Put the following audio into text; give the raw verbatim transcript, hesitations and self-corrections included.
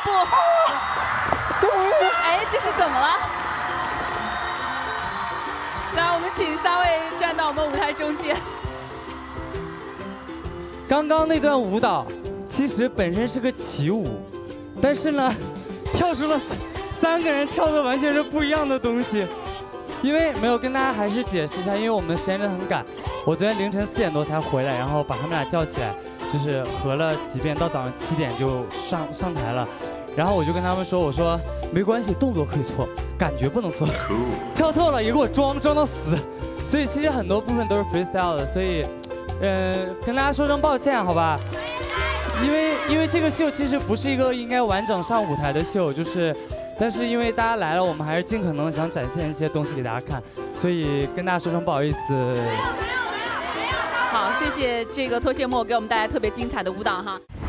步。哎，这是怎么了？来，我们请三位站到我们舞台中间。 刚刚那段舞蹈其实本身是个起舞，但是呢，跳出了三个人跳的完全是不一样的东西。因为没有跟大家还是解释一下，因为我们时间真的很赶，我昨天凌晨四点多才回来，然后把他们俩叫起来，就是合了几遍，到早上七点就上上台了。然后我就跟他们说，我说没关系，动作可以错，感觉不能错。跳错了也给我装装到死。所以其实很多部分都是 freestyle 的，所以，呃，跟大家说声抱歉，好吧？因为因为这个秀其实不是一个应该完整上舞台的秀，就是，但是因为大家来了，我们还是尽可能想展现一些东西给大家看，所以跟大家说声不好意思。 好，谢谢这个脱线木偶给我们带来特别精彩的舞蹈哈。